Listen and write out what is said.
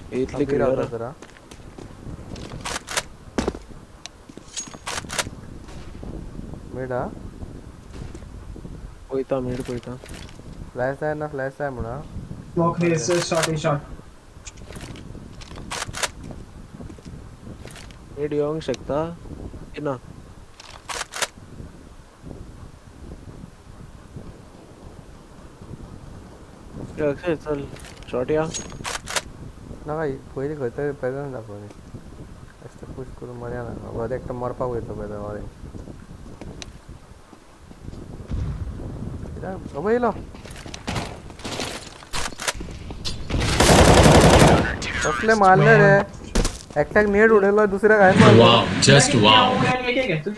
इतली clear जरा मेडा कोई था फ्लैश आहे ना फ्लॅश आहे म्हणा स्मोक रेस शॉट मिड येऊ शकता ना चल शॉट या ना भाई पहिले खतरे पैदा दाखवले असं पुश करून मर्या ना वर एकटा मरपाक वयतो पैदा वर अबे येलो कसले मारले रे एकट्याक नेट उडयलो दुसऱ्याक हाय मारलो वाव जस्ट वाव